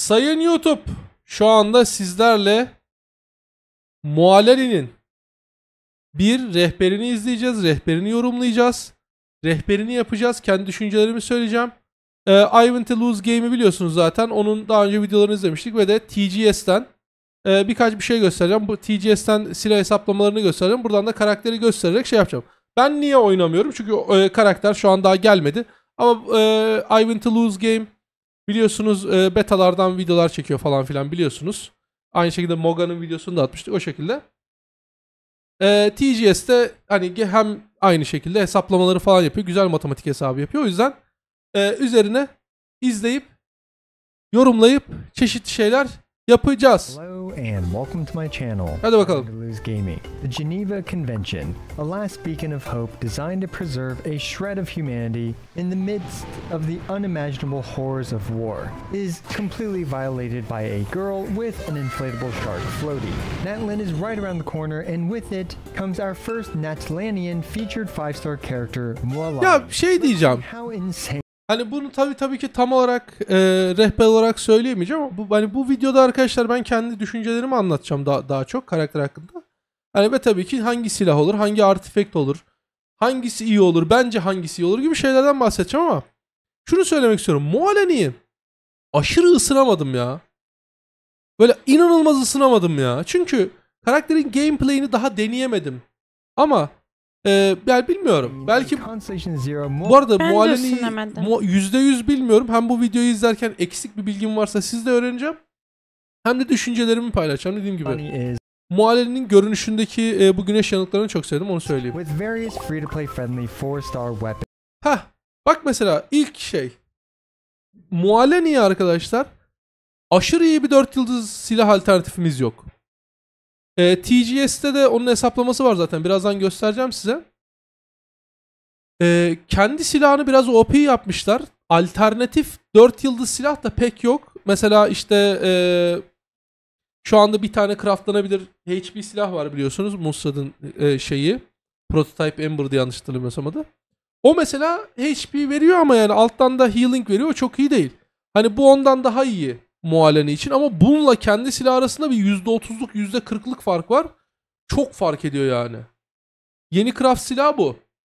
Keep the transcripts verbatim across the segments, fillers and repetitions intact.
Sayın YouTube, şu anda sizlerle Mualleri'nin bir rehberini izleyeceğiz, rehberini yorumlayacağız, rehberini yapacağız, kendi düşüncelerimi söyleyeceğim. Ee, I Want to Lose Game'i biliyorsunuz zaten, onun daha önce videolarını izlemiştik ve de T G S'ten e, birkaç bir şey göstereceğim. Bu T G S'ten silah hesaplamalarını göstereceğim. Buradan da karakteri göstererek şey yapacağım. Ben niye oynamıyorum? Çünkü e, karakter şu an daha gelmedi. Ama e, I Want to Lose Game biliyorsunuz e, betalardan videolar çekiyor falan filan biliyorsunuz. Aynı şekilde Moga'nın videosunu da atmıştık o şekilde. E, T G S'te hani hem aynı şekilde hesaplamaları falan yapıyor. Güzel matematik hesabı yapıyor. O yüzden e, üzerine izleyip yorumlayıp çeşitli şeyler yapacağız. Hello and welcome to my channel. Hadi bakalım. Gaming. The Geneva Convention, a last beacon of hope designed to preserve a shred of humanity in the midst of the unimaginable horrors of war, is completely violated by a girl with an inflatable shark floaty. Natlan is right around the corner, and with it comes our first Natlanian featured five-star character, Muallani. Ya şey diyeceğim. How insane. Hani bunu tabii tabii ki tam olarak e, rehber olarak söyleyemeyeceğim ama bu, hani bu videoda arkadaşlar ben kendi düşüncelerimi anlatacağım daha, daha çok karakter hakkında. Hani ve tabii ki hangi silah olur, hangi artifact olur, hangisi iyi olur, bence hangisi iyi olur gibi şeylerden bahsedeceğim ama şunu söylemek istiyorum. Mualleni'yi aşırı ısınamadım ya. Böyle inanılmaz ısınamadım ya. Çünkü karakterin gameplay'ini daha deneyemedim. Ama Ee, yani bilmiyorum. Belki bu arada Mualleni'yi yüzde yüz bilmiyorum. Hem bu videoyu izlerken eksik bir bilgim varsa sizle öğreneceğim. Hem de düşüncelerimi paylaşacağım. Dediğim gibi. Mualleni'nin görünüşündeki e, bu güneş yanıklarını çok sevdim. Onu söyleyeyim. Heh. Bak mesela ilk şey. Mualleni'ye arkadaşlar aşırı iyi bir dört yıldız silah alternatifimiz yok. E, T G S'te de onun hesaplaması var zaten. Birazdan göstereceğim size. E, kendi silahını biraz O P yapmışlar. Alternatif dört yıldız silah da pek yok. Mesela işte e, şu anda bir tane craftlanabilir H P silah var biliyorsunuz. Mussad'ın e, şeyi. Prototype Ember diye yanlış hatırlamıyorsam adı. O mesela H P veriyor ama yani alttan da healing veriyor. O çok iyi değil. Hani bu ondan daha iyi. Mualleni için ama bununla kendi silah arasında bir yüzde otuzluk yüzde kırklık fark var. Çok fark ediyor yani. Yeni craft silah bu.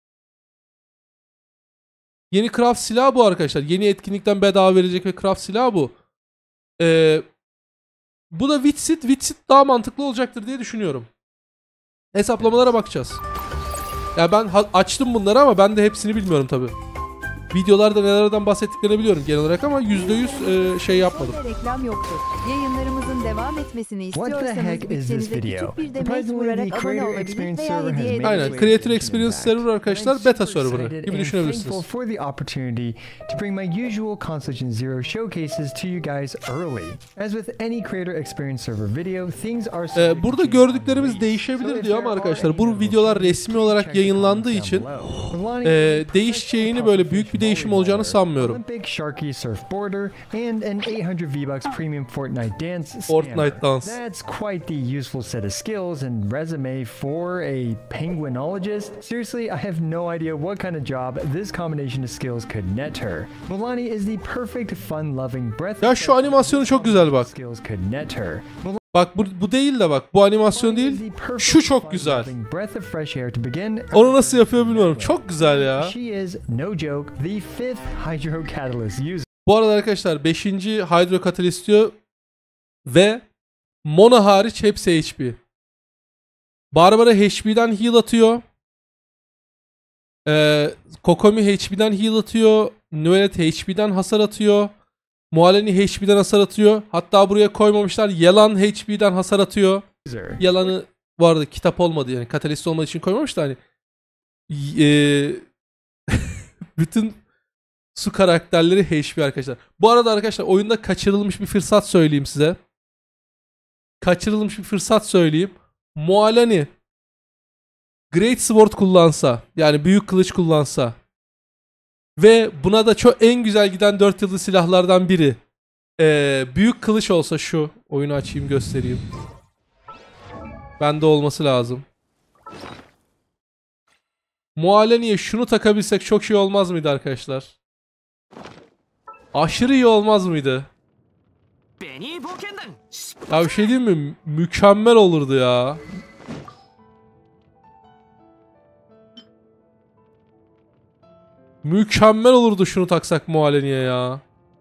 Yeni craft silah bu arkadaşlar. Yeni etkinlikten bedava verecek ve craft silah bu. Ee, bu da Witsit. Witsit daha mantıklı olacaktır diye düşünüyorum. Hesaplamalara bakacağız. Ya yani ben açtım bunları ama ben de hepsini bilmiyorum tabii. Videolarda nelerden bahsettiklerini biliyorum genel olarak ama yüzde yüz e, şey yapmadım. Reklam yoktur. Yayınlarımızın devam etmesini istiyorsanız bütçenize küçük bir demek vurarak abone olabilir veya hediye edebilirsiniz. Aynen. Creator Experience Server arkadaşlar beta serverı gibi düşünebilirsiniz. Ee, burada gördüklerimiz değişebilir diyor ama arkadaşlar bu videolar resmi olarak yayınlandığı için e, değişeceğini böyle büyük bir değişim olacağını sanmıyorum. Fortnite dans. That's quite the useful set of skills and resume for a penguinologist. Seriously, I have no idea what kind of job this combination of skills could net her. Muallani is the perfect fun-loving breath. Ya şu animasyonu çok güzel bak. Bak bu, bu değil de bak bu animasyon değil. Şu çok güzel. Onu nasıl yapıyor bilmiyorum. Çok güzel ya. Bu arada arkadaşlar beşinci Hydro Catalyst diyor ve Mona hariç hepsi H P. Barbara H P'den heal atıyor. Ee, Kokomi H P'den heal atıyor. Nuelet H P'den hasar atıyor. Mualleni H P'den hasar atıyor. Hatta buraya koymamışlar. Yalan H P'den hasar atıyor. Yalanı bu arada kitap olmadı yani. Katalist olmadığı için koymamışlar hani. Ee, bütün su karakterleri H P arkadaşlar. Bu arada arkadaşlar oyunda kaçırılmış bir fırsat söyleyeyim size. Kaçırılmış bir fırsat söyleyeyim. Mualleni Great Sword kullansa, yani büyük kılıç kullansa ve buna da çok en güzel giden dört yıldız silahlardan biri ee, büyük kılıç olsa, şu oyunu açayım göstereyim. Bende olması lazım. Mualleni'ye şunu takabilsek çok iyi olmaz mıydı arkadaşlar? Aşırı iyi olmaz mıydı? Ya bir şey diyeyim mi? Mükemmel olurdu ya. Mükemmel olurdu şunu taksak Mualeni'ye ya.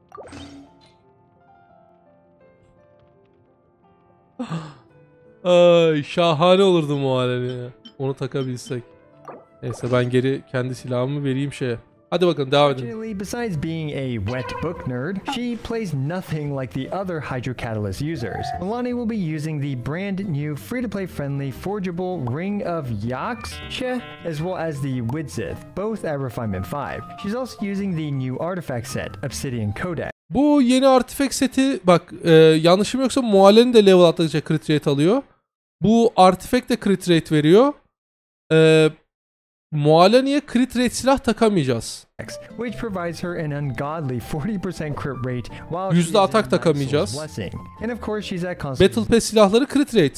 Ay, şahane olurdu Mualeni'ye. Onu takabilsek. Neyse ben geri kendi silahımı vereyim şeye. Hadi bakalım devam edin. Fortunately, besides being a wet book nerd, she plays nothing like the other Hydro Catalyst users. Milani will be using the brand new free-to-play friendly forgeable Ring of Yaksha, as well as the Widsith, both at Refinement five. She's also using the new artifact set, Obsidian Codex. Bu yeni artifact seti bak e, yanlışım yoksa Mualeni de level atladıkça crit rate alıyor. Bu artifact de crit rate veriyor. Eee Mualeni'ye crit rate silah takamayacağız. Which provides her an ungodly forty percent crit rate while Yüzde atak takamayacağız. And of course she's at constant Battle Pass silahları crit rate.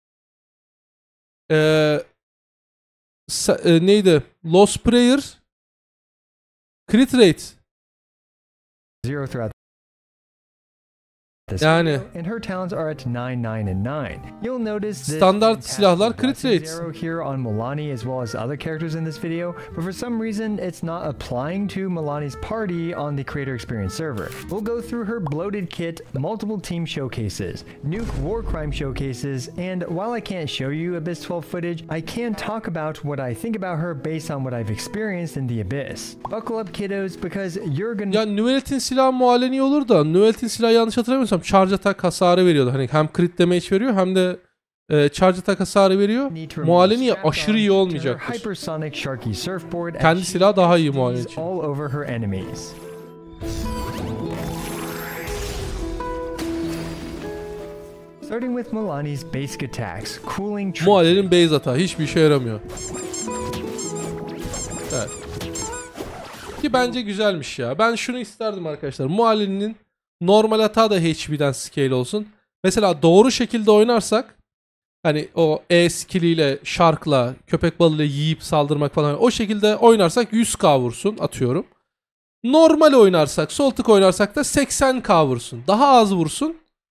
Ee, e, neydi? Lost Prayer crit rate. Zero throughout. Yani and her talents are at nine, nine and nine. You'll notice this standart silahlar crit rate. Zero here on Milani as well as other characters in this video, but for some reason it's not applying to Milani's party on the Creator Experience server. We'll go through her bloated kit, multiple team showcases, nuke war crime showcases, and while I can't show you Abyss twelve footage, I can talk about what I think about her based on what I've experienced in the Abyss. Buckle up kiddos because you're gonna... Ya Nuelt'in silahı Mualeni olur da Nuelt'in silahı yanlış hatırlamıyorsam charge attack hasarı veriyordu. Hani hem crit damage veriyor hem de e, charge attack hasarı veriyor. Mualeni'ye aşırı iyi olmayacaktır. Kendi silahı daha iyi Mualeni için. Starting with Milani's basic attacks, cooling. Mualeni'nin base atağı hiçbir işe yaramıyor. Evet. Ki bence güzelmiş ya. Ben şunu isterdim arkadaşlar. Mualeni'nin normal hata da H P'den scale olsun. Mesela doğru şekilde oynarsak hani o E skilliyle, shark'la, köpek balığıyla yiyip saldırmak falan o şekilde oynarsak yüz K vursun atıyorum. Normal oynarsak, sol tık oynarsak da seksen K vursun. Daha az vursun.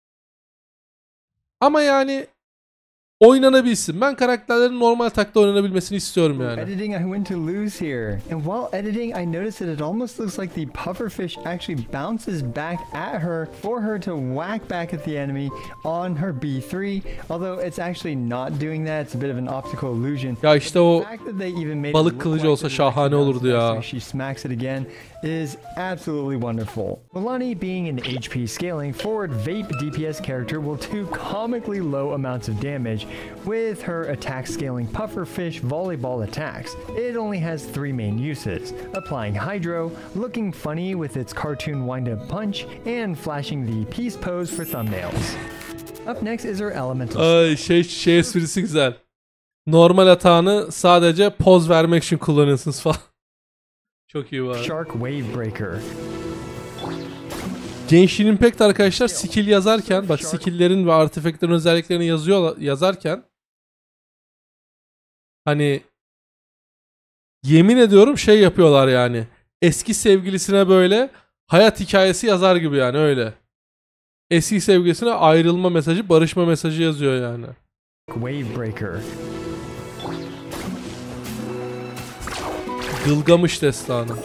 Ama yani oynanabilsin. Ben karakterlerin normal takta oynanabilmesini istiyorum yani. Editing, I went to lose here. And while editing, I noticed that it almost looks like the pufferfish actually bounces back at her for her to whack back at the enemy on her B three. Although it's actually not doing that. It's a bit of an optical illusion. Ya işte o balık kılıcı olsa şahane olurdu ya. She smacks it again is absolutely wonderful. Milani being an H P scaling forward vape D P S character will do comically low amounts of damage with her attack scaling pufferfish volleyball attacks. It only has three main uses: applying hydro, looking funny with its cartoon wind-up punch, and flashing the peace pose for thumbnails. Up next is her elemental. Ay şey şey esprisi güzel. Normal atağını sadece poz vermek için kullanıyorsunuz falan. Çok iyi var. Shark Wave Breaker. Genshin Impact arkadaşlar skill yazarken bak skill'lerin ve artifact'lerin özelliklerini yazıyor yazarken hani yemin ediyorum şey yapıyorlar yani. Eski sevgilisine böyle hayat hikayesi yazar gibi yani öyle. Eski sevgilisine ayrılma mesajı, barışma mesajı yazıyor yani. Wave Breaker. Gılgamış destanı.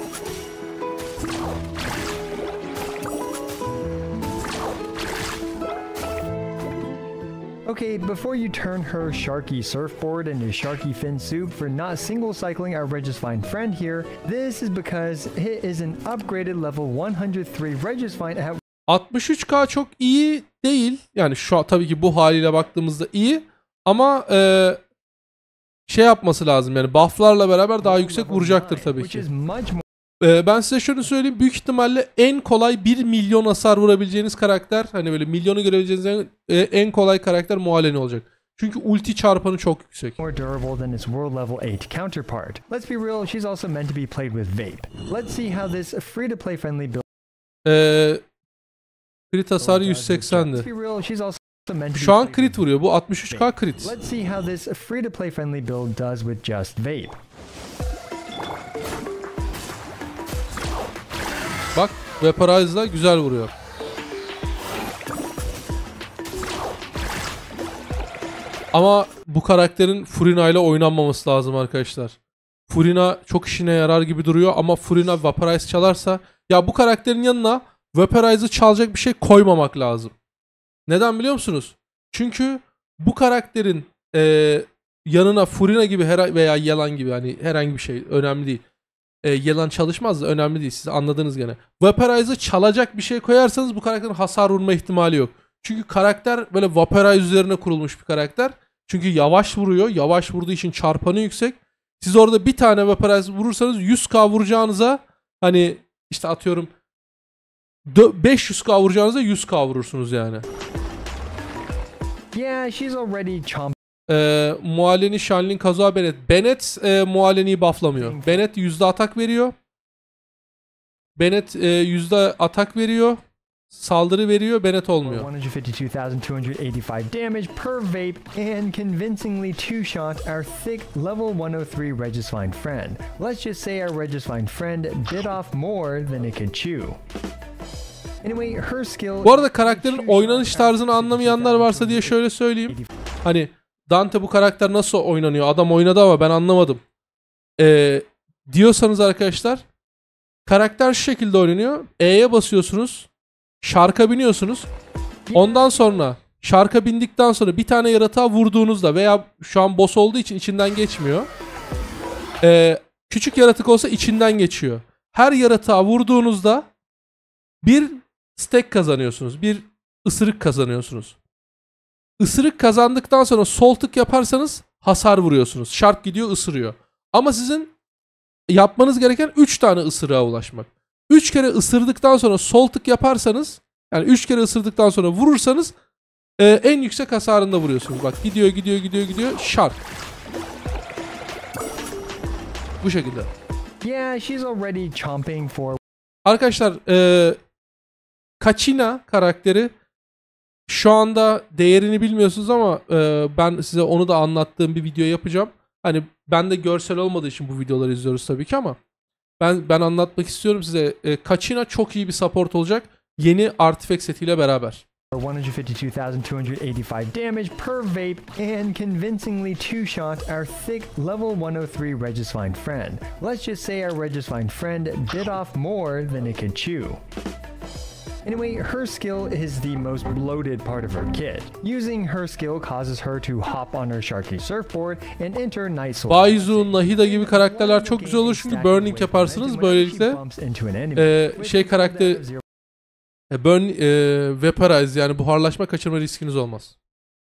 Okay, before you turn her Sharky surfboard into Sharky fin soup for not single cycling our Regisfine friend here, this is because it is an upgraded level one hundred three Regisfine at altmış üç K çok iyi değil. Yani şu tabii ki bu haliyle baktığımızda iyi ama e, şey yapması lazım yani bufflarla beraber daha yüksek vuracaktır tabii ki. Ee, ben size şunu söyleyeyim, büyük ihtimalle en kolay bir milyon hasar vurabileceğiniz karakter, hani böyle milyonu görebileceğiniz en, en kolay karakter Mualeni olacak. Çünkü ulti çarpanı çok yüksek. More durable than its world level eight counterpart. Let's be real, she's also meant to be played with vape. Let's see how this free to play friendly build. Ee, crit hasarı yüz seksendi. Şu an crit vuruyor. Bu altmış üç K crit. Let's see how this free to play friendly build does with just vape. Bak, Vaporize'da güzel vuruyor. Ama bu karakterin Furina ile oynanmaması lazım arkadaşlar. Furina çok işine yarar gibi duruyor ama Furina Vaporize çalarsa ya bu karakterin yanına Vaporize'ı çalacak bir şey koymamak lazım. Neden biliyor musunuz? Çünkü bu karakterin e, yanına Furina gibi her veya Yelan gibi hani herhangi bir şey önemli değil. E, Yelan çalışmaz da önemli değil, siz anladınız gene. Vaporize'ı çalacak bir şey koyarsanız bu karakterin hasar vurma ihtimali yok. Çünkü karakter böyle Vaporize üzerine kurulmuş bir karakter. Çünkü yavaş vuruyor. Yavaş vurduğu için çarpanı yüksek. Siz orada bir tane Vaporize vurursanız yüz K vuracağınıza hani işte atıyorum beş yüz K vuracağınıza yüz K vurursunuz yani. Yeah, she's already chomp. Ee, Mualleni, Shanlin, Kazuha, Bennett. Bennett e, Mualleni'yi bufflamıyor. Bennett yüzde atak veriyor. Bennett e, yüzde atak veriyor. Saldırı veriyor. Bennett olmuyor. one hundred fifty-two thousand two hundred eighty-five damage per vape and convincingly two-shot our thick level one oh three Regisvine friend. Let's just say our Regisvine friend bit off more than it could chew. Anyway, her skill. Bu arada karakterin oynanış tarzını anlamayanlar varsa diye şöyle söyleyeyim. Hani Dante bu karakter nasıl oynanıyor? Adam oynadı ama ben anlamadım. Ee, diyorsanız arkadaşlar karakter şu şekilde oynanıyor. E'ye basıyorsunuz. Şarka biniyorsunuz. Ondan sonra şarka bindikten sonra bir tane yaratığa vurduğunuzda veya şu an boss olduğu için içinden geçmiyor. Ee, küçük yaratık olsa içinden geçiyor. Her yaratığa vurduğunuzda bir stack kazanıyorsunuz. Bir ısırık kazanıyorsunuz. Isırık kazandıktan sonra sol tık yaparsanız hasar vuruyorsunuz. Şark gidiyor ısırıyor. Ama sizin yapmanız gereken üç tane ısırığa ulaşmak. üç kere ısırdıktan sonra sol tık yaparsanız yani üç kere ısırdıktan sonra vurursanız e, en yüksek hasarında vuruyorsunuz. Bak gidiyor gidiyor gidiyor gidiyor şark. Bu şekilde. Yeah, she's already chomping for. Arkadaşlar e, Kachina karakteri şu anda değerini bilmiyorsunuz ama e, ben size onu da anlattığım bir video yapacağım. Hani ben de görsel olmadığı için bu videoları izliyoruz tabii ki ama ben ben anlatmak istiyorum size. E, Kachina çok iyi bir support olacak yeni artifact setiyle beraber. one hundred fifty-two thousand two hundred eighty-five damage per vape and convincingly two-shot our thick level one oh three Regisvine friend. Let's just say our Regisvine friend bit off more than it could chew. Anyway, her skill is the most bloated part of her kit. Using her skill causes her to hop on her Sharky surfboard and enter Night Soul. Baizu, Nahida gibi karakterler çok güzel olur çünkü burning yaparsınız böylelikle e, şey karakter e, burn e, vaporize yani buharlaşma kaçırma riskiniz olmaz.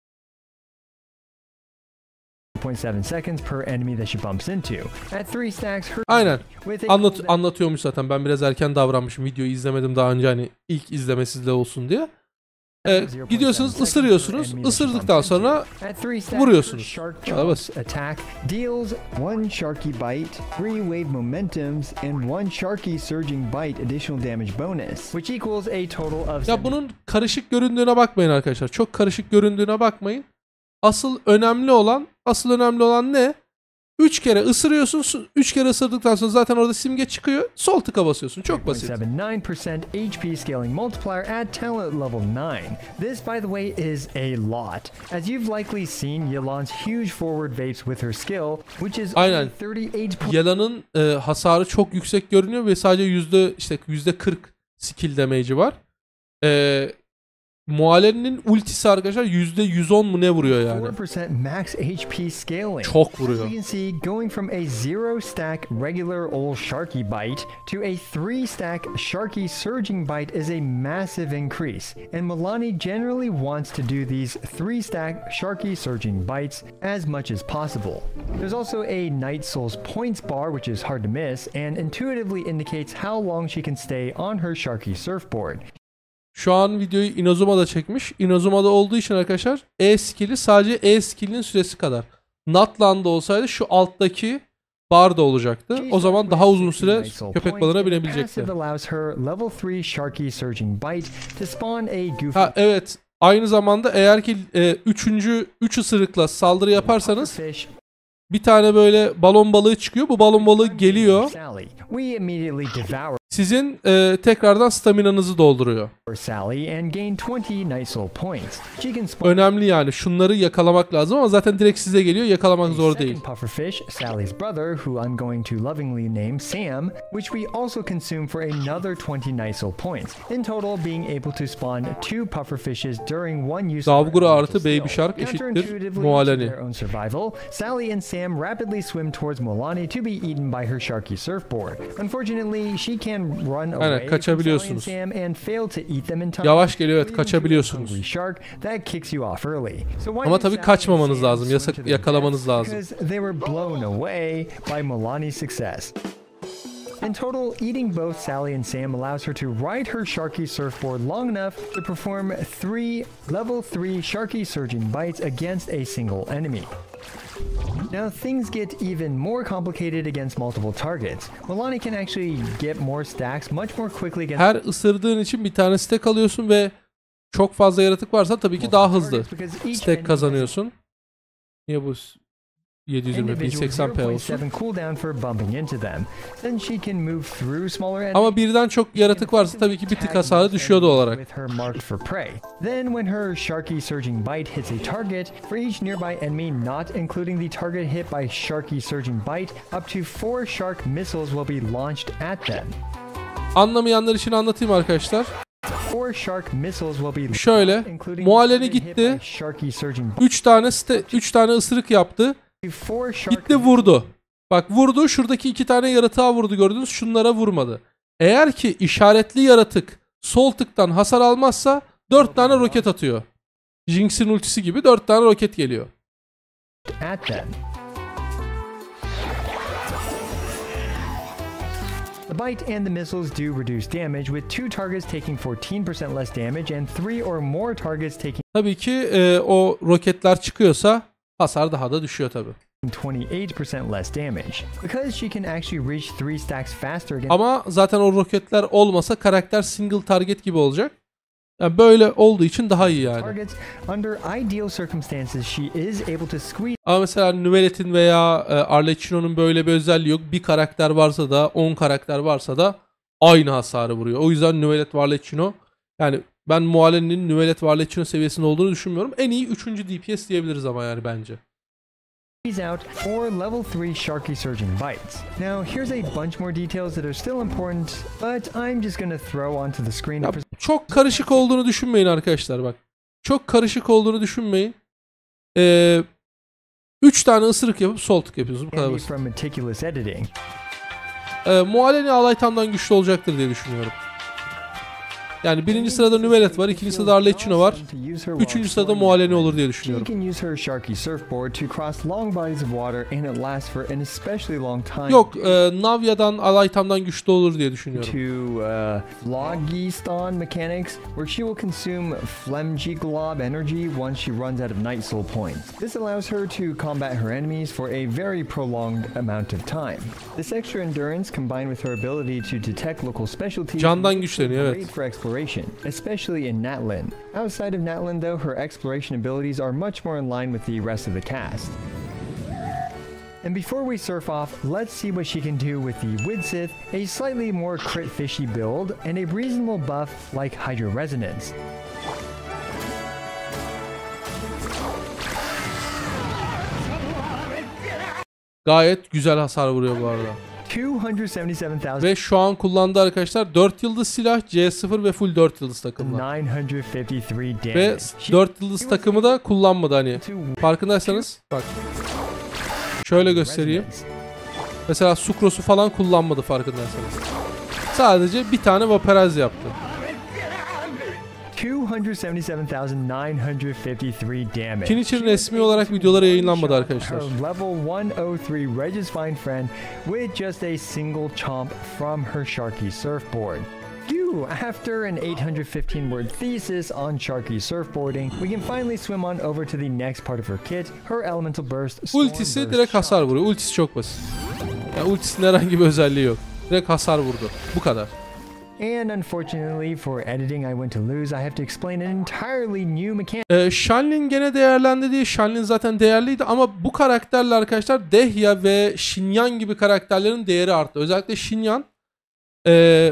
zero point seven seconds per enemy that she bumps into. At three stacks her. Aynen. Anlat anlatıyormuş zaten. Ben biraz erken davranmışım. Videoyu izlemedim daha önce hani ilk izleme sizde olsun diye. Ee, gidiyorsunuz, ısırıyorsunuz. Isırdıktan sonra vuruyorsunuz. Attack deals one Sharky bite, three wave momentums and one Sharky surging bite additional damage bonus, which equals a total of. Ya bunun karışık göründüğüne bakmayın arkadaşlar. Çok karışık göründüğüne bakmayın. Asıl önemli olan, asıl önemli olan ne? üç kere ısırıyorsun. üç kere ısırdıktan sonra zaten orada simge çıkıyor. Sol tıka basıyorsun. Çok basit. three point seven nine percent H P scaling multiplier at talent level nine. This, by the way, is a lot. As you've likely seen Yelan's huge forward vapes with her skill, which is Aynen. thirty-eight. Yelan'ın e, hasarı çok yüksek görünüyor ve sadece yüzde işte yüzde kırk skill damage'i var. Eee Muallen'in ultisi arkadaşlar yüzde yüz on mu ne vuruyor yani? four percent max H P scaling. Çok vuruyor. As you can see, going from a zero stack regular old Sharky bite to a three stack Sharky surging bite is a massive increase. And Milani generally wants to do these three stack Sharky surging bites as much as possible. There's also a Night Souls points bar which is hard to miss and intuitively indicates how long she can stay on her Sharky surfboard. Şu an videoyu Inazuma'da çekmiş. Inazuma'da olduğu için arkadaşlar E skill'i sadece E skill'in süresi kadar. Natlan'da olsaydı şu alttaki bar da olacaktı. O zaman daha uzun süre köpek balığına binebilecekti. Ha evet. Aynı zamanda eğer ki e, üçüncü üç ısırıkla saldırı yaparsanız bir tane böyle balon balığı çıkıyor. Bu balon balığı geliyor. sizin e, tekrardan staminanızı dolduruyor. Sally and gain twenty Night Soul points. She can spawn Önemli yani. Şunları yakalamak lazım ama zaten direkt size geliyor. Yakalamak zor değil. pufferfish, Sally's brother, who I'm going to lovingly name Sam, which we also consume for another twenty Night Soul points. In total, being able to spawn two pufferfishes during one use of Davgura our artı skill. Baby Shark eşittir Counterintuitively to Moalani. their own survival, Sally and Sam rapidly swim towards Moalani to be eaten by her sharky surfboard. Unfortunately, she can run away from kaçabiliyorsunuz. Sally and Sam and fail to eat them in time. Yavaş geliyor, evet, leading to a kaçabiliyorsunuz. hungry shark that kicks you off early. So why Ama did tabii Sally kaçmamanız and Sam lazım, swim yasak- to their yakalamanız deaths? lazım. Because they were blown away by Moalani's success. In total, eating both Sally and Sam allows her to ride her Sharky surfboard long enough to perform three level three Sharky surging bites against a single enemy. Now things get even more complicated against multiple targets. Moalani can actually get more stacks much more quickly against Her ısırdığın için bir tane stack alıyorsun ve çok fazla yaratık varsa tabii ki daha hızlı stack kazanıyorsun. Niye bu yedi yüz yirmi bin seksen p olsun? cooldown for bumping into them. Then she can move through smaller enemies. Ama birden çok yaratık varsa tabii ki bir tık hasarı düşüyor doğal olarak. With her marked for prey. Then when her Sharky surging bite hits a target, for each nearby enemy not including the target hit by Sharky surging bite, up to four shark missiles will be launched at them. Anlamayanlar için anlatayım arkadaşlar. Four shark missiles will be Şöyle, including Moalani the target hit gitti. by Sharky surging üç tane üç tane ısırık yaptı. bite. Four shark Gitti vurdu. Bak vurdu, şuradaki iki tane yaratığa vurdu, gördünüz, şunlara vurmadı. Eğer ki işaretli yaratık sol tıktan hasar almazsa dört tane roket atıyor. Jinx'in ultisi gibi dört tane roket geliyor. at them. The bite and the missiles do reduce damage, with two targets taking fourteen percent less damage and three or more targets taking Tabii ki e, o roketler çıkıyorsa hasar daha da düşüyor tabii. twenty-eight percent less damage. Because she can actually reach three stacks faster against Ama zaten o roketler olmasa karakter single target gibi olacak. Yani böyle olduğu için daha iyi yani. targets, under ideal circumstances she is able to squeeze Ama mesela Nüvelet'in veya e, Arlecchino'nun böyle bir özelliği yok. Bir karakter varsa da on karakter varsa da aynı hasarı vuruyor. O yüzden Nüvelet ve Arlecchino, yani ben Moalani'nin Nüvelet ve Arlecchino seviyesinde olduğunu düşünmüyorum. En iyi üçüncü D P S diyebiliriz ama yani bence. out four level three Sharky surging bites. Now here's a bunch more details that are still important, but I'm just gonna throw onto the screen Ya, to çok karışık olduğunu düşünmeyin arkadaşlar bak. Çok karışık olduğunu düşünmeyin. Ee, üç tane ısırık yapıp sol tık yapıyorsunuz. Bu kadar handy basit. from meticulous editing. Ee, Moalani Alaytam'dan güçlü olacaktır diye düşünüyorum. Yani birinci sırada Nüvelet var, ikinci sırada Arlecchino var. Üçüncü sırada Moalani olur diye She düşünüyorum. can use her Sharky surfboard to cross long bodies of water, and it lasts for an especially long time. Yok, e, Navya'dan, Alaytam'dan güçlü olur diye düşünüyorum. To uh, Phlogiston mechanics, where she will consume Flemgy Glob energy once she runs out of Night Soul points. This allows her to combat her enemies for a very prolonged amount of time. This extra endurance, combined with her ability to detect local specialties, Candan makes her güçleniyor, evet. great for exploration, especially in Natlin. Outside of Natlin, though, her exploration abilities are much more in line with the rest of the cast. And before we surf off, let's see what she can do with the Widsith, a slightly more crit fishy build, and a reasonable buff like Hydro Resonance. Gayet güzel hasar vuruyor bu arada. two hundred seventy-seven thousand Ve şu an kullandığı arkadaşlar dört yıldız silah, C sıfır ve full dört yıldız takımla. nine hundred fifty-three damage. Ve She dört yıldız takımı da kullanmadı hani. to Farkındaysanız bak. Şöyle göstereyim. Resonance. Mesela Sukros'u falan kullanmadı farkındaysanız. Sadece bir tane Vaporaz yaptı. two hundred seventy-seven thousand nine hundred fifty-three damage. Kin için resmi olarak videoları yayınlanmadı arkadaşlar. Her level one oh three Regis Fine friend with just a single chomp from her Sharky surfboard. Phew, after an eight hundred fifteen word thesis on Sharky surfboarding, we can finally swim on over to the next part of her kit, her Elemental Burst Storm Ultisi Burst direkt shot. hasar vuruyor. Ultisi çok basit. Yani ultisinin herhangi bir özelliği yok. Direkt hasar vurdu. Bu kadar. And unfortunately for editing I went to lose, I have to explain an entirely new mechanic. Ee, Shanlin gene değerlendi diye. Shanlin zaten değerliydi ama bu karakterle arkadaşlar Dehya ve Shinyan gibi karakterlerin değeri arttı. Özellikle Shinyan Ee,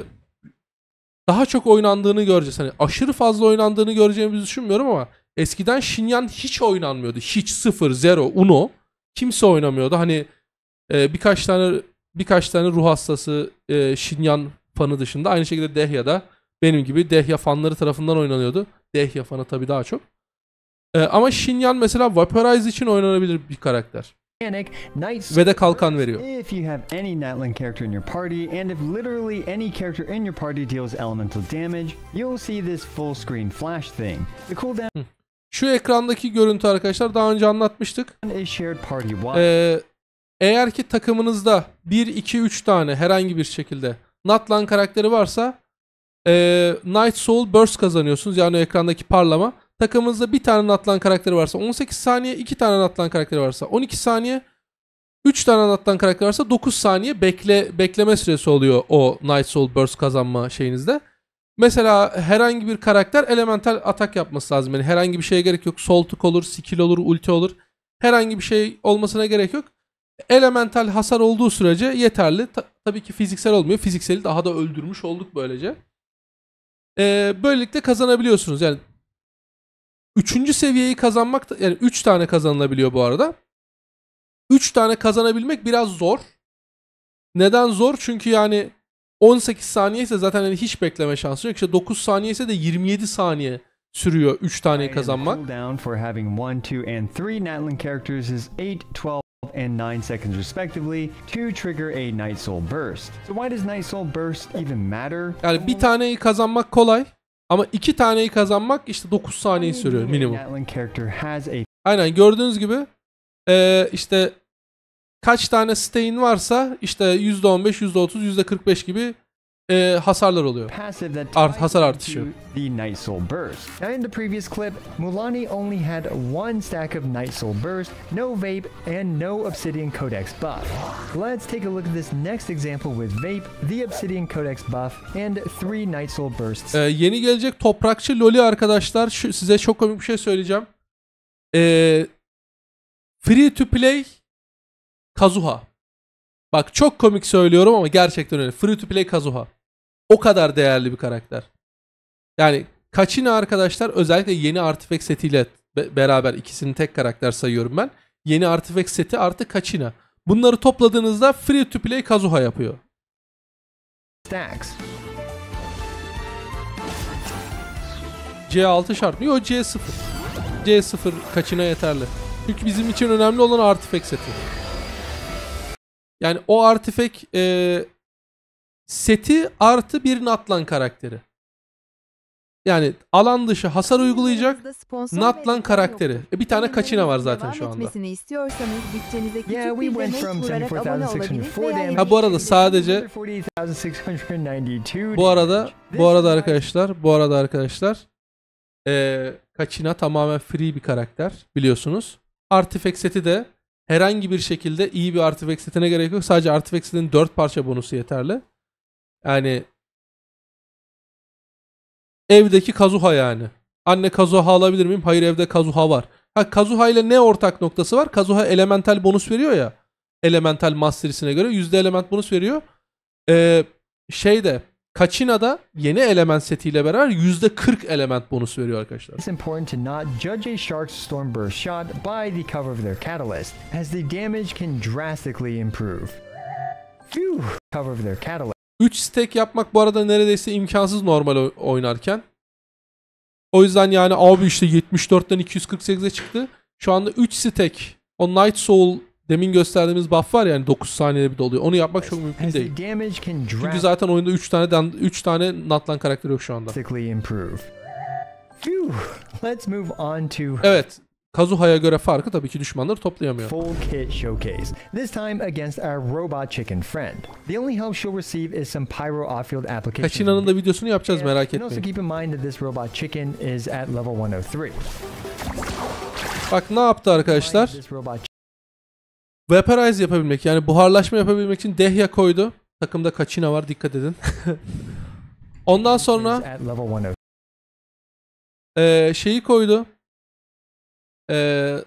daha çok oynandığını göreceğiz. Hani aşırı fazla oynandığını göreceğimizi düşünmüyorum ama eskiden Shinyan hiç oynanmıyordu. Hiç, sıfır, zero, uno. Kimse oynamıyordu. Hani e, birkaç tane birkaç tane ruh hastası e, Shinyan fanı dışında, aynı şekilde Dehya'da benim gibi Dehya fanları tarafından oynanıyordu. Dehya fanı tabii daha çok. E, ama Shinyan mesela Vaporize için oynanabilir bir karakter. Ve de kalkan veriyor. If you have any Nightling character in your party, and if literally any character in your party deals elemental damage, you'll see this full screen flash thing. The cooldown Şu ekrandaki görüntü arkadaşlar daha önce anlatmıştık. is shared party wide. Ee, eğer ki takımınızda bir, iki, üç tane herhangi bir şekilde Natlan karakteri varsa e, Night Soul Burst kazanıyorsunuz. Yani ekrandaki parlama. Takımınızda bir tane Natlan karakteri varsa on sekiz saniye, iki tane Natlan karakteri varsa on iki saniye, üç tane Natlan karakteri varsa dokuz saniye bekle bekleme süresi oluyor o Night Soul Burst kazanma şeyinizde. Mesela herhangi bir karakter elemental atak yapması lazım. Yani herhangi bir şeye gerek yok. Sol tık olur, skill olur, ulti olur. Herhangi bir şey olmasına gerek yok. Elemental hasar olduğu sürece yeterli. Ta- tabii ki fiziksel olmuyor. Fizikseli daha da öldürmüş olduk böylece. Ee, böylelikle kazanabiliyorsunuz. Yani üçüncü seviyeyi kazanmak da, yani üç tane kazanılabiliyor bu arada. üç tane kazanabilmek biraz zor. Neden zor? Çünkü yani on sekiz saniye ise zaten hani hiç bekleme şansı yok. İşte dokuz saniye ise de yirmi yedi saniye sürüyor üç taneyi kazanmak. Cooldown for having one, two, and three Nightling characters is eight, twelve, and nine seconds respectively to trigger a Night Soul Burst. So why does Night Soul Burst even matter? Yani bir taneyi kazanmak kolay ama iki taneyi kazanmak işte dokuz saniye sürüyor minimum. Nightling character has a Aynen gördüğünüz gibi ee, işte kaç tane stain varsa işte yüzde on beş, yüzde otuz, yüzde kırk beş gibi e, hasarlar oluyor. passive that Art, ties hasar into artışı. the Night Soul Burst. Now in the previous clip, Mulanni only had one stack of Night Soul Burst, no Vape, and no Obsidian Codex buff. Let's take a look at this next example with Vape, the Obsidian Codex buff, and three Night Soul Bursts. Ee, yeni gelecek toprakçı Loli arkadaşlar, şu, size çok komik bir şey söyleyeceğim. Ee, free to play Kazuha. Bak çok komik söylüyorum ama gerçekten öyle. Free to play Kazuha. O kadar değerli bir karakter. Yani Kachina arkadaşlar özellikle yeni artifact setiyle be- beraber ikisini tek karakter sayıyorum ben. Yeni artifact seti artı Kachina. Bunları topladığınızda free to play Kazuha yapıyor. Stacks. C altı şart mı? Yok C sıfır. C sıfır Kachina yeterli. Çünkü bizim için önemli olan artifact seti. Yani o artifact e, seti artı bir Natlan karakteri. Yani alan dışı hasar uygulayacak Natlan karakteri. E, bir tane Kachina var zaten şu anda. istiyorsanız bütçenize küçük Yeah, we bir went demek from vurarak abone seventy-four thousand six hundred olabilir four veya damage Ha bu arada sadece forty-eight thousand six hundred ninety-two bu arada damage. bu arada This arkadaşlar bu arada arkadaşlar e, Kachina tamamen free bir karakter biliyorsunuz. Artifact seti de herhangi bir şekilde iyi bir artifact setine gerek yok. Sadece artifact setinin dört parça bonusu yeterli. Yani evdeki Kazuha yani. Anne Kazuha alabilir miyim? Hayır, evde Kazuha var. Ha, Kazuha ile ne ortak noktası var? Kazuha elemental bonus veriyor ya. Elemental masterisine göre yüzde element bonus veriyor. Ee, şeyde Kachina'da yeni element setiyle beraber yüzde kırk element bonus veriyor arkadaşlar. It's important to not judge a Shark's Stormburst shot by the cover of their catalyst, as the damage can drastically improve. Phew, cover of their catalyst. üç stack yapmak bu arada neredeyse imkansız normal o- oynarken. O yüzden yani abi işte yetmiş dörtten iki yüz kırk sekize çıktı. Şu anda üç stack. O Night Soul demin gösterdiğimiz buff var yani dokuz saniyede bir doluyor. Onu yapmak çok mümkün As the değil. damage can Çünkü zaten oyunda üç tane üç tane Natlan karakteri yok şu anda. drastically improve. Phew, let's move on to Evet. Kazuha'ya göre farkı tabii ki düşmanları toplayamıyor. Full Kit Showcase. This time against our robot chicken friend. The only help she'll receive is some pyro off-field applications. Kachina'nın da videosunu yapacağız, merak And also etmeyin. keep in mind that this robot chicken is at level one oh three. Bak ne yaptı arkadaşlar? This robot Vaporize yapabilmek yani buharlaşma yapabilmek için Dehya koydu. Takımda Kachina var, dikkat edin. Ondan is sonra at level one oh eee, şeyi koydu. Eee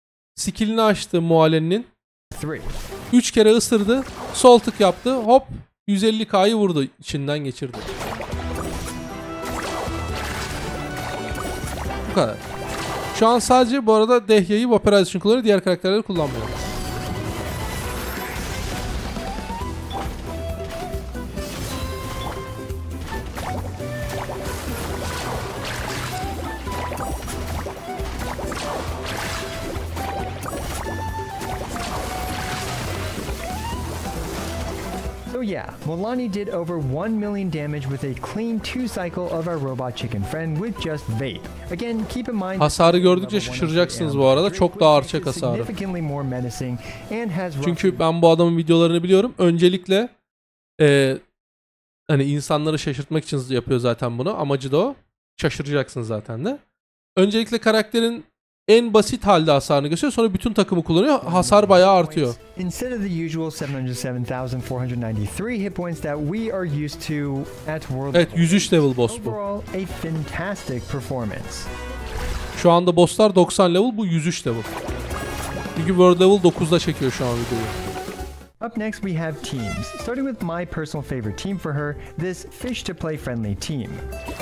skillini açtı Muallen'in. three. üç kere ısırdı. Sol tık yaptı. Hop. yüz elli K'yı vurdu. İçinden geçirdi. Bu kadar. Şu an sadece bu arada Dehya'yı Vaporize için kullanıyor. Diğer karakterleri kullanmıyor. So yeah, Mualani did over one million damage with a clean two cycle of our robot chicken friend with just vape. Again, keep in mind hasarı gördükçe şaşıracaksınız bu arada. Çok daha artacak hasarı. Çünkü ben bu adamın videolarını biliyorum. Öncelikle e, hani insanları şaşırtmak için yapıyor zaten bunu. Amacı da o. Şaşıracaksın zaten de. Öncelikle karakterin en basit halde hasarını gösteriyor. Sonra bütün takımı kullanıyor. Hasar bayağı artıyor. Instead of the usual seven hundred seven thousand four hundred ninety-three hit points that we are used to at World. Evet, yüz üç level boss bu. Overall, a fantastic performance. Şu anda bosslar doksan level, bu yüz üç level. Çünkü World Level dokuzda çekiyor şu an videoyu. Up next we have teams. Starting with my personal favorite team for her, this fish to play friendly team.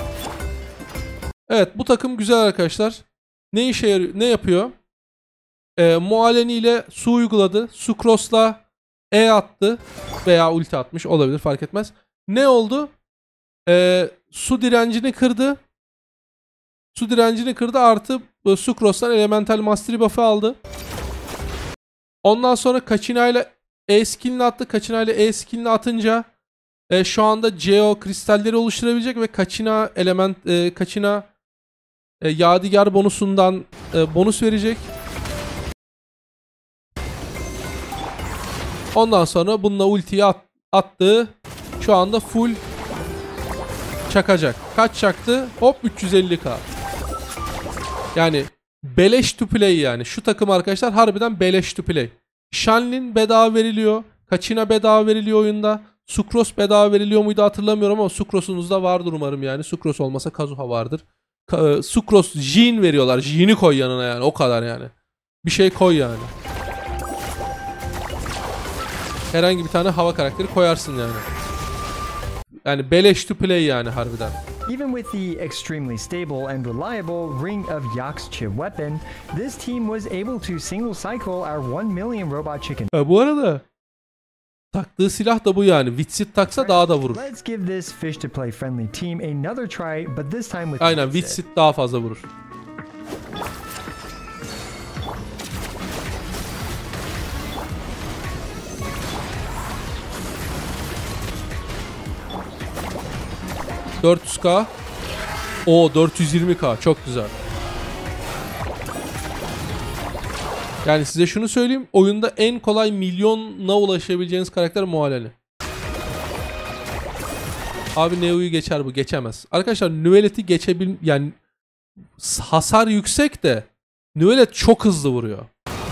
Evet, bu takım güzel arkadaşlar. Ne işe yarıyor, ne yapıyor? Ee, Mualeni ile su uyguladı. Sucrose'la E attı. Veya ulti atmış olabilir, fark etmez. Ne oldu? Ee, su direncini kırdı. Su direncini kırdı artı Sucrose'dan Elemental Mastery buff'ı aldı. Ondan sonra Kachina ile E skill'ini attı. Kachina ile E skill'ini atınca e, şu anda Geo kristalleri oluşturabilecek ve Kachina element e, Kachina e, Yadigar bonusundan e, bonus verecek. Ondan sonra bununla ultiyi at, attı. Şu anda full çakacak. Kaç çaktı? Hop üç yüz elli K. Yani beleş to play yani. Şu takım arkadaşlar harbiden beleş to play. Shanlin bedava veriliyor. Kachina bedava veriliyor oyunda. Sucrose bedava veriliyor muydu hatırlamıyorum ama Sucrose'unuzda vardır umarım yani. Sucrose olmasa Kazuha vardır. Ka Sucrose Jean veriyorlar. Jean'i koy yanına yani. O kadar yani. Bir şey koy yani. Herhangi bir tane hava karakteri koyarsın yani. Yani beleş to play yani harbiden. Even with the extremely stable and reliable Ring of Yak's chip weapon, this team was able to single cycle our one million robot chicken. Ha, bu arada taktığı silah da bu yani. Witsit taksa daha da vurur. Let's give this fish to play friendly team another try, but this time with aynen Witsit daha fazla vurur. dört yüz K. O dört yüz yirmi K. Çok güzel. Yani size şunu söyleyeyim. Oyunda en kolay milyona ulaşabileceğiniz karakter Mualeni. Abi Neo'yu geçer bu. Geçemez. Arkadaşlar Nuelet'i geçebil... Yani hasar yüksek de Nuelet çok hızlı vuruyor.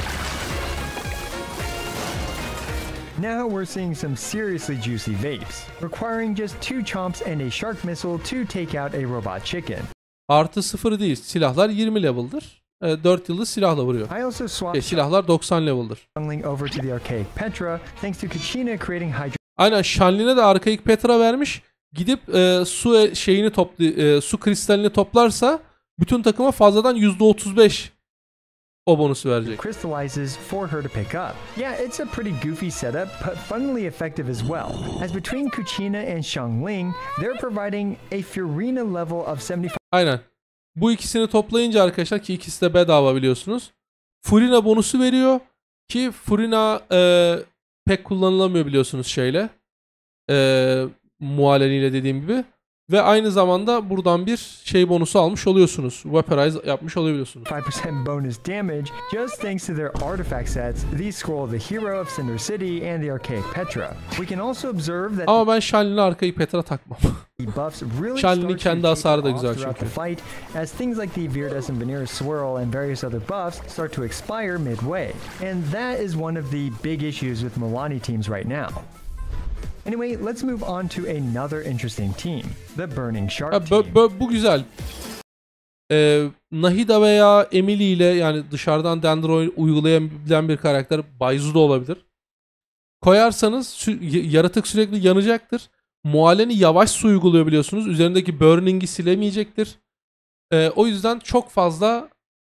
Now we're seeing some seriously juicy vapes, requiring just two chomps and a shark missile to take out a robot chicken. Artı sıfır değil. Silahlar yirmi level'dır. E, dört yıldız silahla vuruyor. I also swapped e, silahlar doksan level'dır. over to the Archaic Petra thanks to Kachina creating hydro. Aynen Shanlin'e de Archaic Petra vermiş. Gidip e, su şeyini toplu e, su kristalini toplarsa bütün takıma fazladan yüzde otuz beş o bonusu verecek. Crystallizes for her to pick up. Yeah, it's a pretty goofy setup, but funnily effective as well. As between Kuchina and Xiangling, they're providing a Furina level of seventy-five. Aynen. Bu ikisini toplayınca arkadaşlar ki ikisi de bedava biliyorsunuz. Furina bonusu veriyor ki Furina e, pek kullanılamıyor biliyorsunuz şeyle. E, Mualeni ile dediğim gibi. Ve aynı zamanda buradan bir şey bonusu almış oluyorsunuz. Vaporize yapmış olabiliyorsunuz. five percent bonus damage just thanks to their artifact sets, the Scroll of the Hero of Cinder City and the Archaic Petra. We can also observe that ama ben Shanlin'e Archaic Petra takmam. Shanlin'in kendi hasarı da güzel çünkü. Fight, as things like the Viridescent Veneer Swirl and various other buffs start to expire midway. And that is one of the big issues with Mualani teams right now. Anyway, let's move on to another interesting team, the Burning Shark ha, team. Bu, bu güzel. Ee, Nahida veya Emily ile yani dışarıdan Dendro uygulayabilen bir karakter Baizu da olabilir. koyarsanız sü- yaratık sürekli yanacaktır. Mualleni yavaş su uyguluyor biliyorsunuz. Üzerindeki burning'i silemeyecektir. Ee, o yüzden çok fazla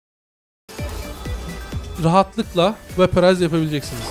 rahatlıkla vaporize yapabileceksiniz.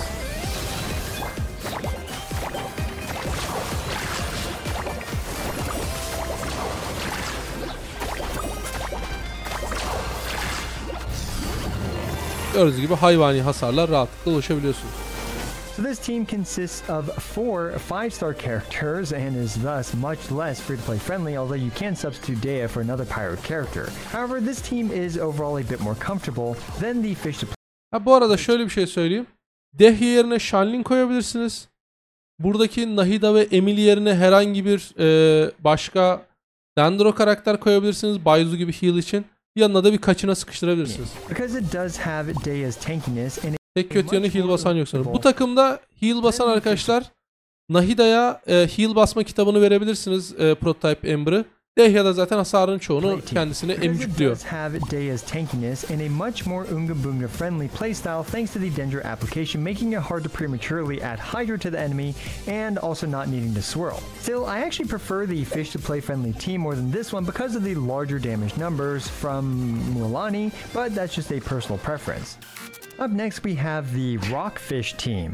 Gördüğünüz gibi hayvani hasarlar rahatlıkla ulaşabiliyorsunuz. So this team consists of four five-star characters and is thus much less free-to-play friendly, although you can substitute Dea for another pirate character. However, this team is overall a bit more comfortable than the fish-to-play. Ha, bu arada şöyle bir şey söyleyeyim. Dehya yerine Shanling koyabilirsiniz. Buradaki Nahida ve Emily yerine herhangi bir e, başka Dendro karakter koyabilirsiniz. Baizu gibi heal için. Yanına da bir kaçına sıkıştırabilirsiniz. Because it does have Dea's tankiness and Tek kötü yanı heal basan yok sanırım. Bu takımda heal basan arkadaşlar Nahida'ya e, heal basma kitabını verebilirsiniz, e, Prototype Ember'ı. Dehya da zaten hasarın çoğunu kendisine emcükliyor. have Dea's tankiness and a much more Unga Bunga friendly playstyle thanks to the Dendro application, making it hard to prematurely add Hydra to the enemy and also not needing to swirl. Still, I actually prefer the fish to play friendly team more than this one because of the larger damage numbers from Mualani, but that's just a personal preference. Up next we have the Rockfish team.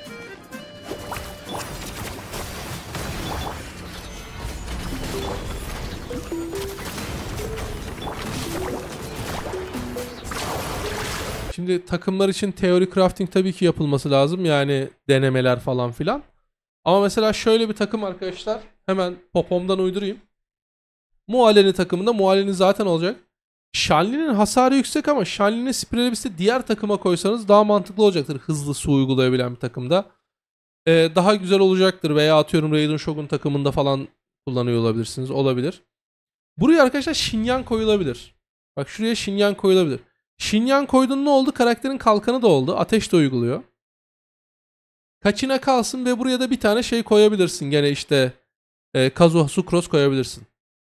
Şimdi takımlar için teori crafting tabii ki yapılması lazım. Yani denemeler falan filan. Ama mesela şöyle bir takım arkadaşlar. Hemen popomdan uydurayım. Mualleni takımında Mualleni zaten olacak. Shanley'nin hasarı yüksek ama Shanley'ni Spiralibis'i diğer takıma koysanız daha mantıklı olacaktır. Hızlı su uygulayabilen bir takımda. Ee, daha güzel olacaktır. Veya atıyorum Raiden Shogun takımında falan kullanıyor olabilirsiniz. Olabilir. Buraya arkadaşlar Shinyan koyulabilir. Bak şuraya Shinyan koyulabilir. Shinyan koydun ne oldu? Karakterin kalkanı da oldu. Ateş de uyguluyor. Kaçına kalsın ve buraya da bir tane şey koyabilirsin. Gene işte e, Kazuha Sucrose koyabilirsin.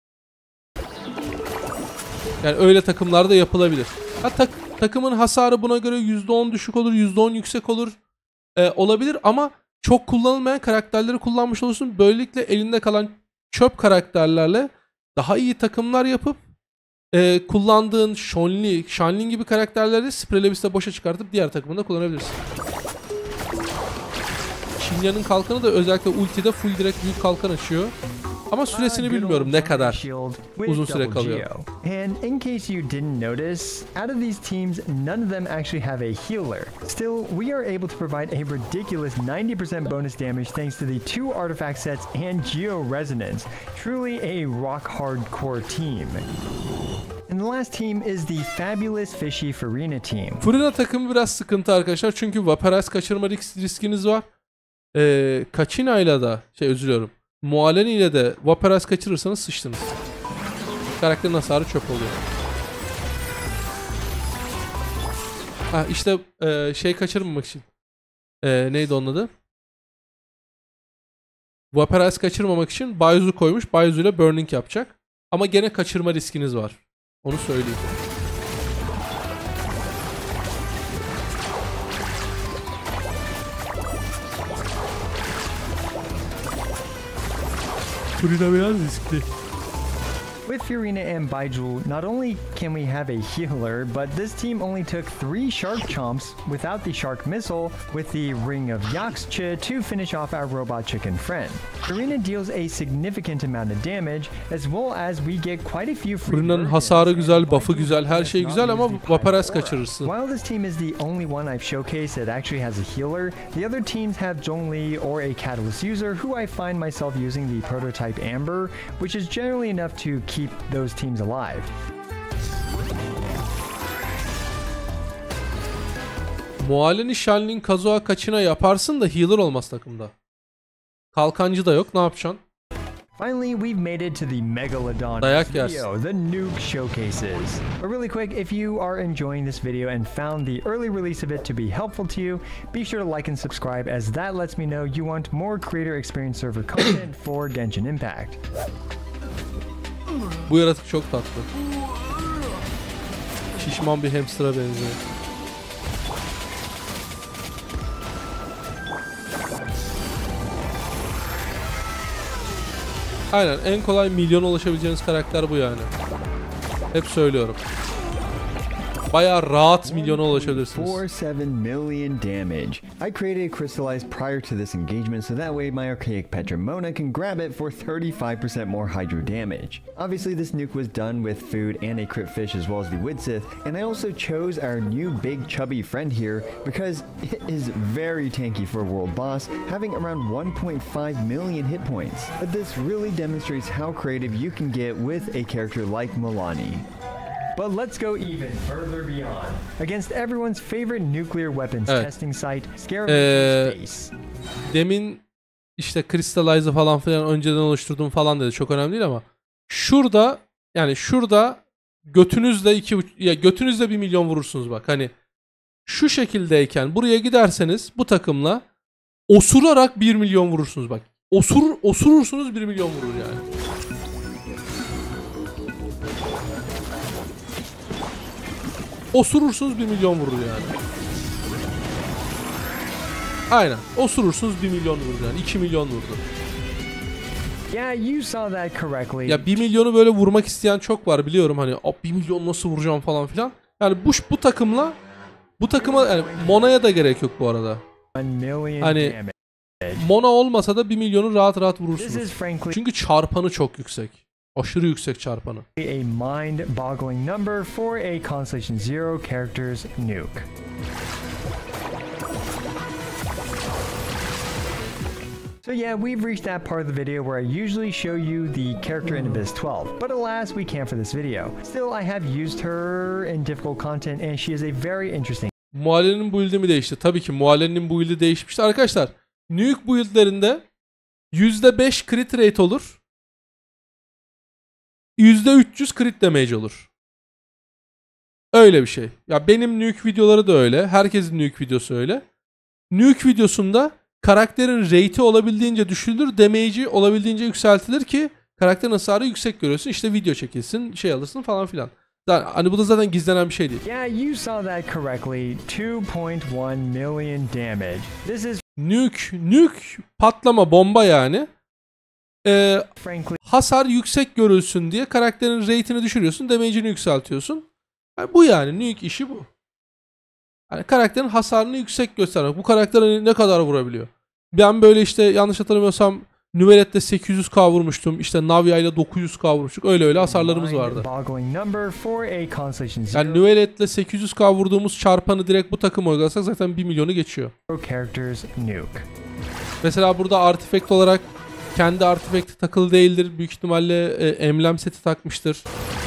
Yani öyle takımlarda yapılabilir. Ha, tak, takımın hasarı buna göre yüzde on düşük olur, yüzde on yüksek olur. E, olabilir ama çok kullanılmayan karakterleri kullanmış olursun. Böylelikle elinde kalan çöp karakterlerle daha iyi takımlar yapıp e, kullandığın Shanling, Shanling gibi karakterleri Spiralibis'te boşa çıkartıp diğer takımında kullanabilirsin. Shinyan'ın kalkanı da özellikle ultide full direkt büyük kalkan açıyor. Ama süresini bilmiyorum ne kadar uzun süre kalıyor. And in case you didn't notice, out of these teams, none of them actually have a healer. Still, we are able to provide a ridiculous ninety percent bonus damage thanks to the two artifact sets and Geo Resonance. Truly a rock hardcore team. And the last team is the fabulous Fishy Furina team. Furina takımı biraz sıkıntı arkadaşlar çünkü Vaporize kaçırma risk, riskiniz var. Ee, Kachina ile de şey özürüyorum. Mualleni ile de Vaporize kaçırırsanız sıçtınız. Karakterin hasarı çöp oluyor. Ha işte e, şey kaçırmamak için. E, neydi onun adı? Vaporize kaçırmamak için Baizu koymuş. Baizu ile Burning yapacak. Ama gene kaçırma riskiniz var. Onu söyleyeyim. Furina biraz riskli. With Furina and Baizhu, not only can we have a healer, but this team only took three Shark Chomps without the Shark Missile with the Ring of Yaxche to finish off our robot chicken friend. Furina deals a significant amount of damage, as well as we get quite a few free Furina'nın hasarı güzel, buff'ı güzel, her şey güzel ama Vaporize kaçırırsın. While this team is the only one I've showcased that actually has a healer, the other teams have Zhongli or a Catalyst user who I find myself using the Prototype Amber, which is generally enough to keep those teams alive. Mualleni Shanling Kazuha Kachina yaparsın da healer olmaz takımda. Kalkancı da yok, ne yapacaksın? Finally, we've made it to the Megalodon video, the nuke showcases. But really quick, if you are enjoying this video and found the early release of it to be helpful to you, be sure to like and subscribe as that lets me know you want more creator experience server content for Genshin Impact. Bu yaratık çok tatlı. Şişman bir hamster'a benziyor. Aynen, en kolay milyona ulaşabileceğiniz karakter bu yani. Hep söylüyorum. Bayağı rahat milyona ulaşabilirsiniz. forty-seven million damage. I created a crystallized prior to this engagement so that way my archaic Petramona can grab it for thirty-five percent more hydro damage. Obviously this nuke was done with food and a crit fish as well as the Widsith, and I also chose our new big chubby friend here because it is very tanky for a world boss, having around one point five million hit points. But this really demonstrates how creative you can get with a character like Milani. But let's go even further beyond. Against everyone's favorite nuclear weapons Evet. testing site, Ee, Scaramucci's face. Demin işte Crystallize'ı falan filan önceden oluşturdum falan dedi. Çok önemli değil ama şurada, yani şurada götünüzle iki ya götünüzle bir milyon vurursunuz bak. Hani şu şekildeyken buraya giderseniz bu takımla osurarak bir milyon vurursunuz bak. Osur osurursunuz bir milyon vurur yani. Osurursunuz bir milyon vurur yani. Aynen. Osurursunuz bir milyon vurur yani. iki milyon vurdu. Yeah, you saw that correctly. Ya bir milyonu böyle vurmak isteyen çok var biliyorum, hani bir milyon nasıl vuracağım falan filan. Yani bu bu takımla bu takıma yani Mona'ya da gerek yok bu arada. Hani Mona olmasa da bir milyonu rahat rahat vurursunuz. Çünkü çarpanı çok yüksek. Aşırı yüksek çarpanı. A mind-boggling number for a Constellation Zero character's nuke. So yeah, we've reached that part of the video where I usually show you the character in Abyss twelve, but alas, we can't for this video. Still, I have used her in difficult content and she is a very interesting. Muhallenin build'i mi değişti? Tabii ki Muhallenin build'i değişmişti. Arkadaşlar, nuke build'lerinde yüzde beş crit rate olur. yüzde üç yüz crit damage olur. Öyle bir şey. Ya benim nuke videoları da öyle. Herkesin nuke videosu öyle. Nuke videosunda karakterin rate'i olabildiğince düşürülür, damage'i olabildiğince yükseltilir ki karakterin hasarı yüksek görüyorsun. İşte video çekilsin, şey alırsın falan filan. Yani hani bu da zaten gizlenen bir şey değil. Yeah, you saw that correctly. two point one million damage. This is Nuke, nuke patlama bomba yani. Ee, frankly hasar yüksek görülsün diye karakterin rate'ini düşürüyorsun, damage'ini yükseltiyorsun. Yani bu yani nuke işi bu. Yani karakterin hasarını yüksek göstermek. Bu karakter ne kadar vurabiliyor? Ben böyle işte yanlış hatırlamıyorsam Nüvelet'te sekiz yüz K vurmuştum. İşte Navia ile dokuz yüz K vurmuştuk. Öyle öyle hasarlarımız vardı. Yani Nüvelet'le sekiz yüz K vurduğumuz çarpanı direkt bu takıma uygulasak zaten bir milyonu geçiyor. Mesela burada artifact olarak kendi artifact'i takılı değildir. Büyük ihtimalle e, emblem seti takmıştır.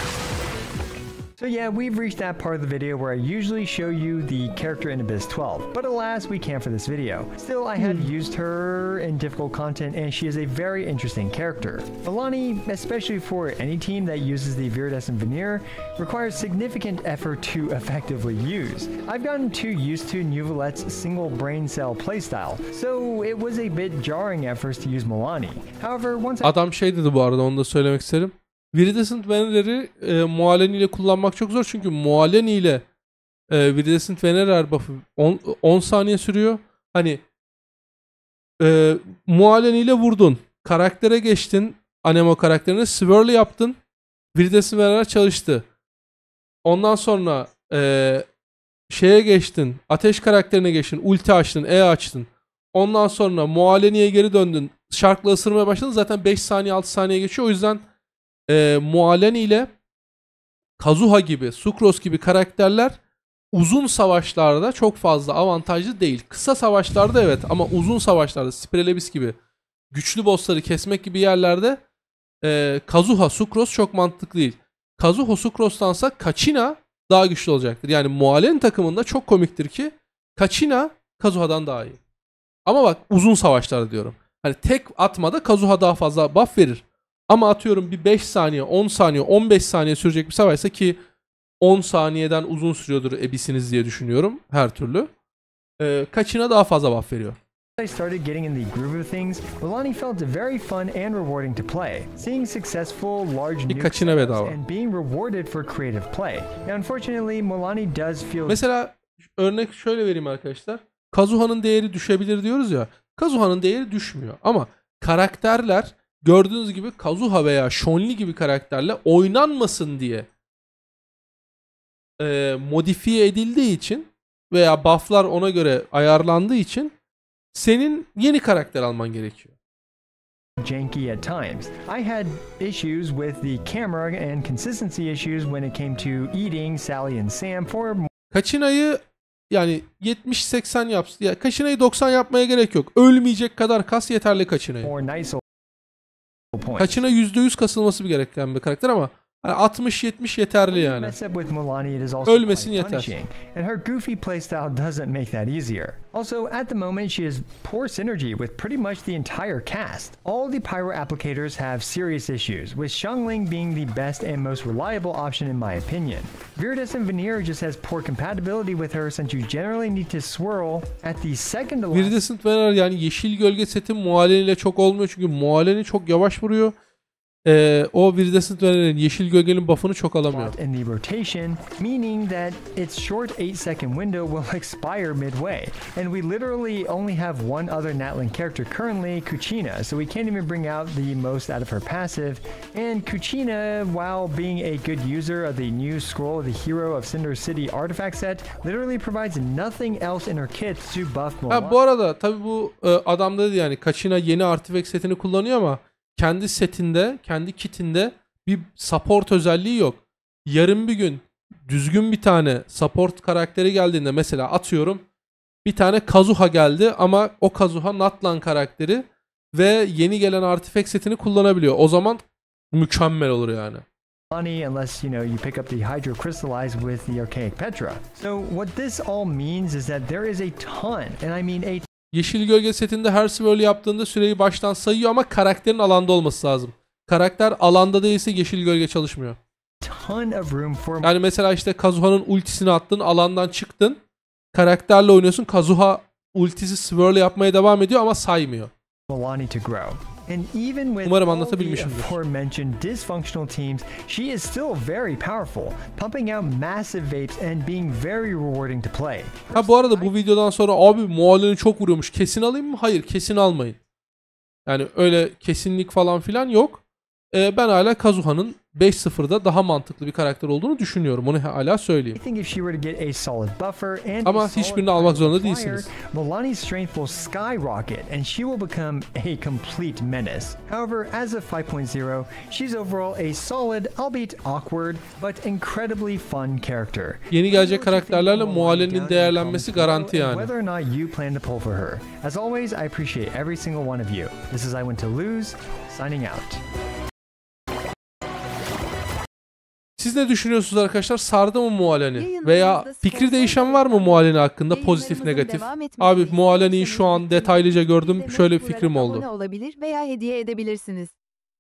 So yeah, we've reached that part of the video where I usually show you the character in Abyss twelve, but alas, we can't for this video. Still, I have used her in difficult content and she is a very interesting character. Milani, especially for any team that uses the Viridescent Veneer, requires significant effort to effectively use. I've gotten too used to Nuvalet's single brain cell playstyle, so it was a bit jarring at first to use Milani. However, once I... Adam şey dedi bu arada, onu da söylemek isterim. Viridescent Venerer'i e, Mualeni ile kullanmak çok zor çünkü Mualeni ile e, Viridescent Venerer buff'ı on saniye sürüyor. Hani e, Mualeni ile vurdun, karaktere geçtin, Anemo karakterine swirl yaptın, Viridescent Venerer çalıştı. Ondan sonra e, şeye geçtin, ateş karakterine geçtin, ulti açtın, E açtın. Ondan sonra Mualeni'ye geri döndün, şarkla ısırmaya başladın, zaten beş saniye altı saniye geçiyor. O yüzden E, Mualeni ile Kazuha gibi, Sucrose gibi karakterler uzun savaşlarda çok fazla avantajlı değil. Kısa savaşlarda evet, ama uzun savaşlarda Spirelebis gibi güçlü bossları kesmek gibi yerlerde e, Kazuha, Sucrose çok mantıklı değil. Kazuha, Sucrose'tansa Kachina daha güçlü olacaktır. Yani Mualeni takımında çok komiktir ki Kachina Kazuha'dan daha iyi. Ama bak uzun savaşlarda diyorum. Hani tek atmada Kazuha daha fazla buff verir. Ama atıyorum bir beş saniye, on saniye, on beş saniye sürecek bir savaşsa ki on saniyeden uzun sürüyordur Abyss'iniz diye düşünüyorum her türlü. Ee, Kachina daha fazla buff veriyor. I started getting in the groove of things, Milani felt very fun and rewarding to play. Seeing successful large nukes and being rewarded for creative play. Now, unfortunately, Milani does feel... Mesela örnek şöyle vereyim arkadaşlar. Kazuha'nın değeri düşebilir diyoruz ya. Kazuha'nın değeri düşmüyor ama karakterler gördüğünüz gibi Kazuha veya Chun-Li gibi karakterle oynanmasın diye e, modifiye edildiği için veya bufflar ona göre ayarlandığı için senin yeni karakter alman gerekiyor. Janky at times. I had issues with the camera and consistency issues when it came to eating Sally and Sam for Kaçina'yı yani yetmiş seksen yapsın. Ya Kaçina'yı doksan yapmaya gerek yok. Ölmeyecek kadar kas yeterli Kaçina'yı. more nice points. Kaçina yüzde yüz kasılması bir gereken bir karakter ama yani altmış yetmiş yeterli yani. Mess up with Milani, it is also Ölmesin quite yeter. punishing, and her goofy playstyle doesn't make that easier. Also, at the moment, she has poor synergy with pretty much the entire cast. All the pyro applicators have serious issues, with Xiangling being the best and most reliable option in my opinion. Viridescent Veneer just has poor compatibility with her since you generally need to swirl at the second to last Viridescent Veneer yani yeşil gölge seti Mualeni ile çok olmuyor çünkü Mualeni çok yavaş vuruyor. Ee, o Viridescent Veneer'in yeşil gölgenin buff'ını çok alamıyor. in the rotation, meaning that its short eight second window will expire midway. And we literally only have one other Natlan character currently, Kuchina, so we can't even bring out the most out of her passive. And Kuchina, while being a good user of the new Scroll of the Hero of Cinder City artifact set, literally provides nothing else in her kit to buff Mulan. Ha, bu arada tabi bu e, adam dedi yani Kaçina yeni artifact setini kullanıyor ama kendi setinde, kendi kitinde bir support özelliği yok. Yarın bir gün düzgün bir tane support karakteri geldiğinde mesela atıyorum bir tane Kazuha geldi ama o Kazuha Natlan karakteri ve yeni gelen artifact setini kullanabiliyor. O zaman mükemmel olur yani. Money unless you know you pick up the Hydro Crystallize with the Archaic Petra. So what this all means is that there is a ton, and I mean a Yeşil gölge setinde her swirl yaptığında süreyi baştan sayıyor ama karakterin alanda olması lazım. Karakter alanda değilse yeşil gölge çalışmıyor. ton of room for Yani mesela işte Kazuha'nın ultisini attın, alandan çıktın. Karakterle oynuyorsun. Kazuha ultisi swirl yapmaya devam ediyor ama saymıyor. Milani to grow. And even with Umarım all the anlatabilmişimdir. aforementioned dysfunctional teams, she is still very powerful, pumping out massive vapes and being very rewarding to play. Ha bu arada bu videodan sonra abi Mualeni çok vuruyormuş. Kesin alayım mı? Hayır, kesin almayın. Yani öyle kesinlik falan filan yok. Ee, ben hala Kazuha'nın beş sıfırda daha mantıklı bir karakter olduğunu düşünüyorum. Onu hala söyleyeyim. I think if she were to get a solid buffer and Ama a solid hiçbirini almak zorunda flyer, değilsiniz. Milani's strength will skyrocket and she will become a complete menace. However, as of five point oh, she's overall a solid, albeit awkward, but incredibly fun character. Yeni gelecek karakterlerle Mualeni'nin değerlenmesi garanti yani. Whether or not you plan to pull for her. As always, I appreciate every single one of you. This is I Win to Lose, signing out. Siz ne düşünüyorsunuz arkadaşlar? Sardı mı Mualeni? Yayınlarımızda Veya sponsor fikri değişen var mı Mualeni hakkında? Pozitif, Yayınlarımızın negatif. devam etmesini Abi Mualeni'yi şu an istiyorsanız detaylıca gördüm. izlemek, Şöyle bir bularak fikrim oldu. Abone olabilir veya hediye edebilirsiniz.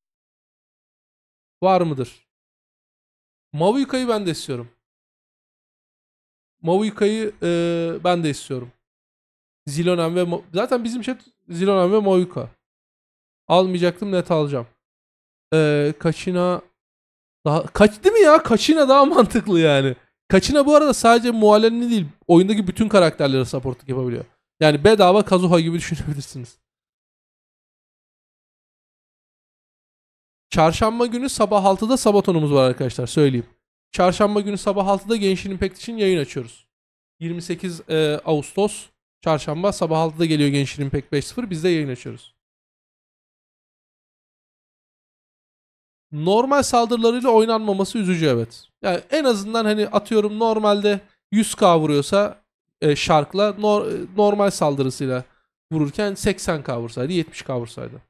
Var mıdır? Mavuika'yı ben de istiyorum. Mavuika'yı e, ben de istiyorum. Zilonen ve Ma- zaten bizim chat Zilonen ve Mavuika. Almayacaktım, net alacağım. E, Kaçina daha kaç değil mi ya? Kaçina daha mantıklı yani. Kaçina bu arada sadece Mualeni değil, oyundaki bütün karakterlere supportluk yapabiliyor. Yani bedava Kazuha gibi düşünebilirsiniz. Çarşamba günü sabah altıda sabatonumuz var arkadaşlar, söyleyeyim. Çarşamba günü sabah altıda Genshin Impact için yayın açıyoruz. yirmi sekiz e, Ağustos Çarşamba sabah altıda geliyor Genshin Impact beş sıfır, biz de yayın açıyoruz. Normal saldırılarıyla oynanmaması üzücü, evet. Yani en azından hani atıyorum normalde yüz K vuruyorsa e, Shark'la nor- normal saldırısıyla vururken seksen K vursaydı, yetmiş K vursaydı.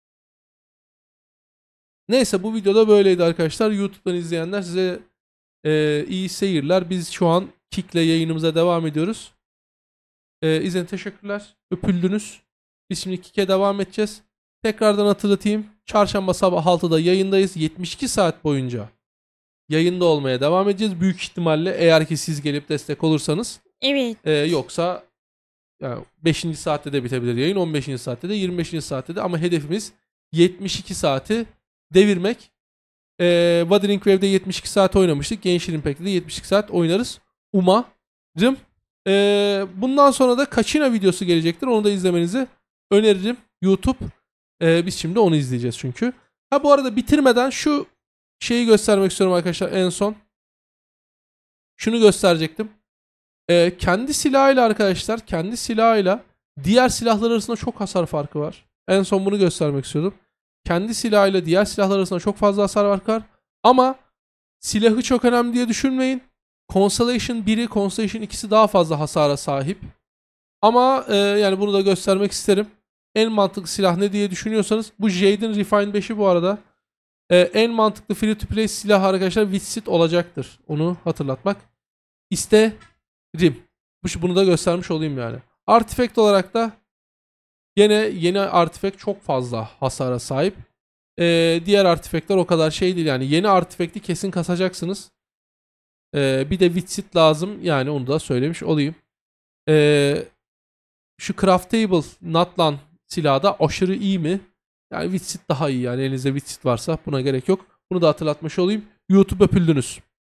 Neyse, bu videoda böyleydi arkadaşlar. YouTube'dan izleyenler size e, iyi seyirler. Biz şu an Kick'le yayınımıza devam ediyoruz. E, izlediğiniz teşekkürler. Öpüldünüz. Biz şimdi Kick'e devam edeceğiz. Tekrardan hatırlatayım. Çarşamba sabah altıda yayındayız. yetmiş iki saat boyunca yayında olmaya devam edeceğiz. Büyük ihtimalle eğer ki siz gelip destek olursanız. Evet. E, yoksa yani beşinci saatte de bitebilir yayın. on beşinci saatte de, yirmi beşinci saatte de, ama hedefimiz yetmiş iki saati devirmek. Ee, Wuthering Wave'de yetmiş iki saat oynamıştık. Genshin Impact'te de yetmiş iki saat oynarız. Umarım. Ee, bundan sonra da Kaçina videosu gelecektir. Onu da izlemenizi öneririm. YouTube. Ee, biz şimdi onu izleyeceğiz çünkü. Ha bu arada bitirmeden şu şeyi göstermek istiyorum arkadaşlar en son. Şunu gösterecektim. Ee, kendi silahıyla arkadaşlar, kendi silahıyla diğer silahlar arasında çok hasar farkı var. En son bunu göstermek istiyordum. Kendi silahıyla diğer silahlar arasında çok fazla hasar farkı var. Ama silahı çok önemli diye düşünmeyin. Constellation biri, Constellation ikisi daha fazla hasara sahip. Ama e, yani bunu da göstermek isterim. En mantıklı silah ne diye düşünüyorsanız bu Jade'in Refine beşi bu arada. E, en mantıklı free to play silah arkadaşlar Witsit olacaktır. Onu hatırlatmak isterim. Bunu da göstermiş olayım yani. Artifact olarak da yine yeni artifact çok fazla hasara sahip. E, diğer artifactler o kadar şey değil yani. Yeni artifact'i kesin kasacaksınız. E, bir de Witsit lazım. Yani onu da söylemiş olayım. Eee Şu craftable Natlan silahı da aşırı iyi mi? Yani Witsit daha iyi yani elinizde Witsit varsa buna gerek yok. Bunu da hatırlatmış olayım. YouTube öpüldünüz.